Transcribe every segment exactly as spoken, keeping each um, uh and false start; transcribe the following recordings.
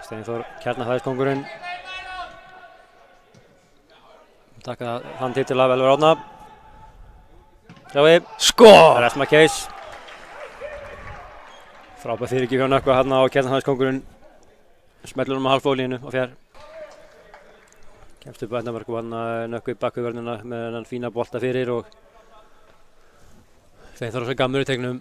Steinþór Kjarnafæðiskóngurinn taka þann titil af Elvar Árna. Sjáum við. Skor! Resma Case. Frábær fyrirgjöf hjá Nökkva hérna og Kjarnafæðiskóngurinn smellur um að hálfbólínu og fjær. Kemst upp að Etnamark og hann Nökkvi bakkuvörnina með hann fína bolta fyrir og Steinþór svo gammur í tegnum.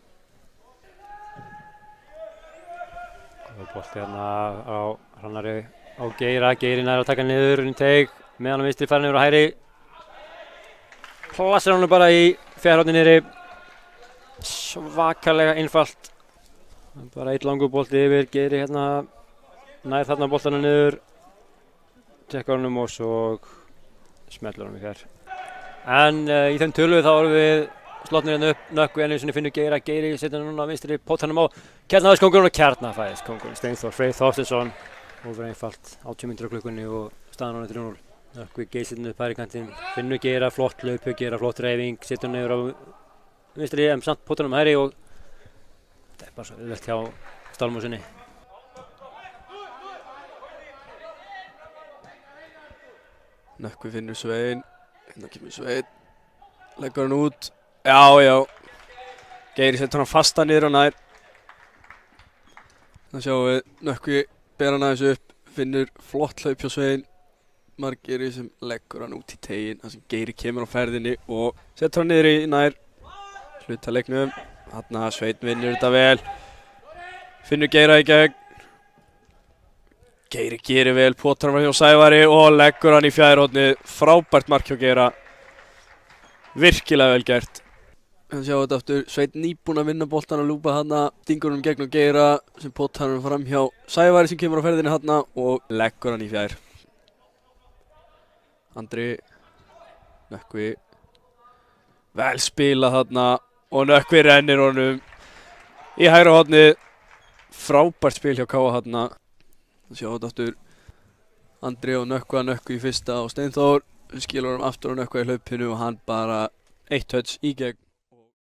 Og bolti hérna á Hrannari á Geira. Geiri nær að taka niður inn í teig með hann vinstri færi niður á hægri. Plassar hann bara í fjærhornið niðri. Svakalega einfalt. Bara eitt langur bolti yfir. Geiri hérna nær þarna boltana niður. Tekkar honum og svo smellur honum í fjær. En uh, í þeim tölu þá erum við slotnir hérna upp. Nökkvi einu sinni finnur Geira. Geiri setur hann núna vinstri pottanum á Kjarnafæðiskóngurinn og Kjarnafæðiskóngurinn. Steinþór Freyr Þorsteinsson. Ofur einfalt. átján mínútur á klukkunni og staðan honum þrjú núll. Nökkvi geysir upp hægri kantinn. Finnur Geira flott hlaup, Geira flott reyfing. Setur hann niður á vinstri en samt pottanum hægri og þetta er bara svo auðvelt hjá Stálmúsinni. Nökkvi finnur Svein. Hérna kemur Svein. Leggur hann út. Já, já. Geiri setur hann fasta niður og nær. Þannig sjáum við Nökkvi ber hann aðeins upp. Finnur flott hlaup hjá Svein. Margeiri sem leggur hann út í teginn. Þar sem Geiri kemur á ferðinni og setur hann niður í nær. Hluta leiknum. Þarna Svein vinnur þetta vel. Finnur Geira í gegn. Geiri gerir vel, potar hann hjá Sævari og leggur hann í fjærhornið. Frábært mark hjá Geira. Virkilega vel gert. Þannig sjáum við þetta aftur. Sveinn nýbúinn að vinna boltan og lúpa þarna. Stingur hann gegn og Geira sem potar hann fram hjá Sævari sem kemur á ferðinni þarna og leggur hann í fjær. Andri. Nökkvi. Vel spilað þarna og Nökkvi rennir honum í hægra hornið. Frábært spil hjá Káa þarna. Sjáum þetta aftur. Andri og Nökkva, Nökkvi í fyrsta og Steinþór skilur hann aftur og Nökkva í hlaupinu og hann bara eitt touch í gegn.